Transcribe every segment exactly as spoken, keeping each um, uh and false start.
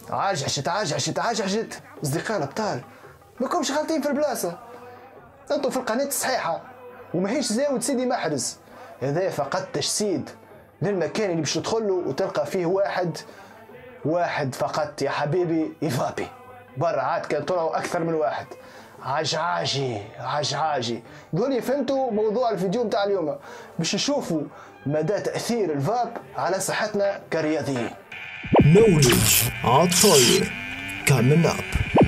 عجعشت عجعشت عجعشت اصدقاء الابطال، ماكمش غالطين في البلاصه، انتم في القناه الصحيحه وماهيش زاود سيدي محرز. هذا فقط تجسيد للمكان اللي باش تدخل له وتلقى فيه واحد واحد فقط يا حبيبي يفابي. برا عاد كان طلعوا اكثر من واحد. عجعاجي عجعاجي. قولي فهمتوا موضوع الفيديو متاع اليوم؟ باش نشوفوا مدى تاثير الفاب على صحتنا كرياضيين. نولج عطاير كامل اب.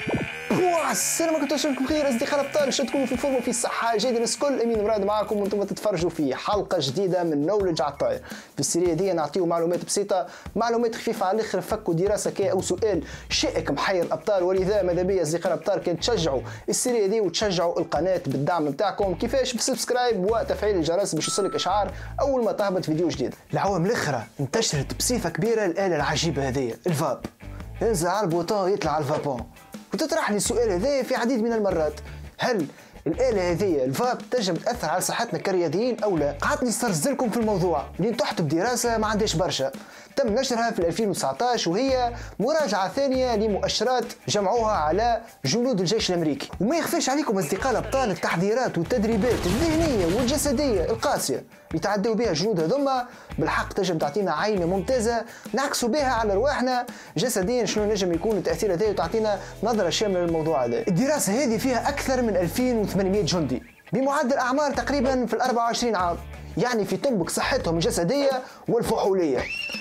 السلام عليكم، اشوفكم بخير اصدقاء الابطال، ان شاء الله تكونوا في فورمه وفي الصحه جيده. الناس الكل امين مراد معاكم وانتم تتفرجوا في حلقه جديده من نولج على الطاير. في السيريه دي نعطيو معلومات بسيطه، معلومات خفيفه على الاخر، فكوا دراسه كي او سؤال شائك محير الابطال، ولذا ماذا بيا اصدقاء الابطال كان تشجعوا السيريه دي وتشجعوا القناه بالدعم نتاعكم. كيفاش؟ بسبسكرايب وتفعيل الجرس باش يوصلك اشعار اول ما تهبط فيديو جديد. العوام الاخرى انتشرت بصفه كبيره الاله العجيبه هذه الفاب. انزل على البوطون يطلع على الفابون. وتطرح لي السؤال هذا في عديد من المرات، هل الآلة هذه الفاب تنجم تأثر على صحتنا كرياضيين أو لا؟ قعدت نسترسلكم في الموضوع لين تحت بدراسة ما عندهاش برشا، تم نشرها في ألفين وتسعطاش، وهي مراجعة ثانية لمؤشرات جمعوها على جنود الجيش الأمريكي. وما يخفيش عليكم أصدقاء الأبطال التحضيرات والتدريبات الذهنية والجسدية القاسية يتعدوا بها الجنود هذوما بالحق تنجم تعطينا عينة ممتازة نعكسوا بها على رواحنا جسديا شنو نجم يكون التأثير هذا، وتعطينا نظرة شاملة للموضوع هذا. الدراسة هذه فيها أكثر من ألفين وثمانمائة جندي بمعدل أعمار تقريبا في الأربعة وعشرين عام، يعني في طنبق صحتهم الجسدية والفحولية.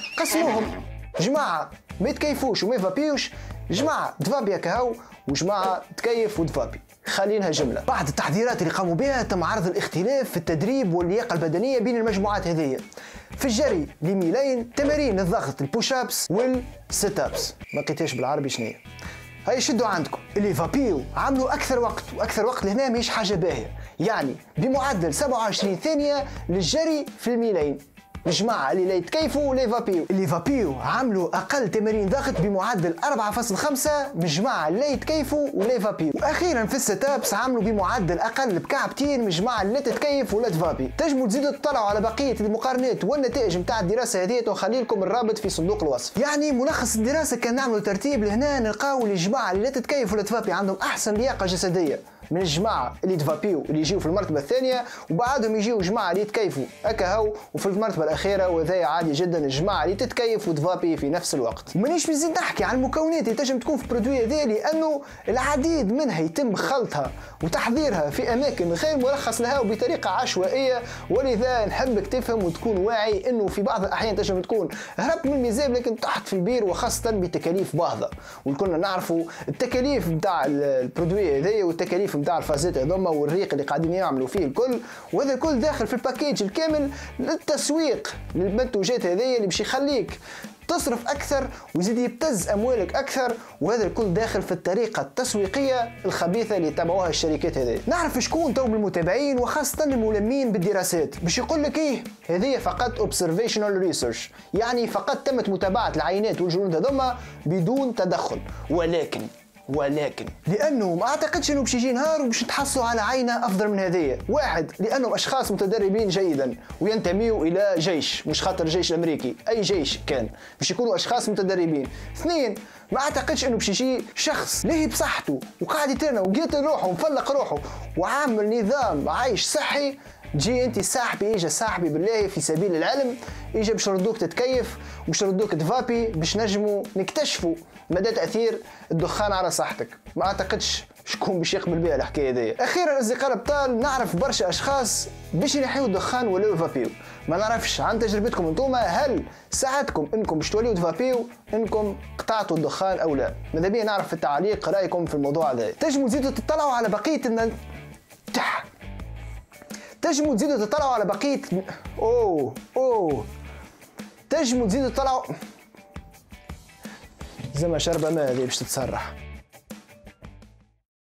قسموهم جماعة ما يتكيفوش وما يفابيوش، جماعة تفابي كهو، وجماعة تكيف وتفابي. خلينها جملة. بعد التحضيرات اللي قاموا بها تم عرض الاختلاف في التدريب واللياقة البدنية بين المجموعات هذه. في الجري لميلين، تمارين الضغط البوش ابس والسيت ابس. ما لقيتهاش بالعربي شنو هاي، شدوا عندكم. اللي فابيو عملوا اكثر وقت، واكثر وقت لهنا ماهيش حاجة باهية، يعني بمعدل سبعة وعشرين ثانية للجري في الميلين. الجماعة اللي لا يتكيفوا ولا يفابيو. اللي فابيو عملوا أقل تمارين ضغط بمعدل أربعة فاصلة خمسة من الجماعة اللي لا يتكيفوا ولا يفابيو. وأخيرا في السيت ابس عملوا بمعدل أقل بكعبتين من الجماعة اللي لا تتكيف ولا تفابي. تنجموا تزيدوا تطلعوا على بقية المقارنات والنتائج نتاع الدراسة هذه، ونخلي لكم الرابط في صندوق الوصف. يعني ملخص الدراسة كان نعملوا ترتيب لهنا، نلقاو الجماعة اللي لا تتكيف ولا تفابي عندهم أحسن لياقة جسدية من الجماعة اللي تفابيو اللي يجيو في المرتبة الثانية، وبعدهم يجيو جماعة اللي يتكيفوا هكا هو، وفي المرتبة الأخيرة وهذا عادي جدا الجماعة اللي تتكيف وتفابي في نفس الوقت. ومانيش بنزيد نحكي عن المكونات اللي تنجم تكون في البرودوي هذا، لأنه العديد منها يتم خلطها وتحضيرها في أماكن غير مرخص لها وبطريقة عشوائية، ولذا نحبك تفهم وتكون واعي أنه في بعض الأحيان تنجم تكون هربت من الميزان لكن تحت في البير، وخاصة بتكاليف باهظة. والكلنا نعرفوا التكاليف نتاع البرودوي هذايا والتكاليف نتاع الفازات هذوما والريق اللي قاعدين يعملوا فيه الكل، وهذا الكل داخل في الباكيج الكامل للتسويق للمنتوجات هذيا اللي باش يخليك تصرف اكثر ويزيد يبتز اموالك اكثر، وهذا الكل داخل في الطريقه التسويقيه الخبيثه اللي تبعوها الشركات هذه. نعرف شكون تو من المتابعين وخاصه الملمين بالدراسات باش يقول لك ايه هذه فقط اوبزرفيشنال ريسيرش، يعني فقط تمت متابعه العينات والجنود هذوما بدون تدخل، ولكن ولكن لانه ما اعتقدش انه باش يجي نهار وباش نتحصلوا على عينه افضل من هذه. واحد، لانهم اشخاص متدربين جيدا وينتميوا الى جيش، مش خاطر الجيش الامريكي، اي جيش كان باش يكونوا اشخاص متدربين. اثنين، ما اعتقدش انه باش يجي شخص ليه بصحته وقاعد يترنى وقاتل روحه ومفلق روحه وعامل نظام عايش صحي، تجي انت صاحبي اجا صاحبي بالله في سبيل العلم اجا باش نردوك تتكيف وباش نردوك تفابي باش نجموا نكتشفوا مدى تاثير الدخان على صحتك. ما اعتقدش شكون باش يقبل بها الحكايه هذه. اخيرا اصدقاء الابطال، نعرف برشا اشخاص باش ينحيوا الدخان ولا يفابيو. ما نعرفش عن تجربتكم انتوما، هل ساعدكم انكم باش توليو تفابيو انكم قطعتوا الدخان او لا؟ ماذا بيا نعرف في التعليق رايكم في الموضوع هذا. تنجموا تزيدوا تطلعوا على بقيه الن... تح تنجموا تزيدوا تطلعوا على بقيه اوه اوه تنجموا تزيدوا تطلعوا زي ما شربة ماء هذه باش تتسرح.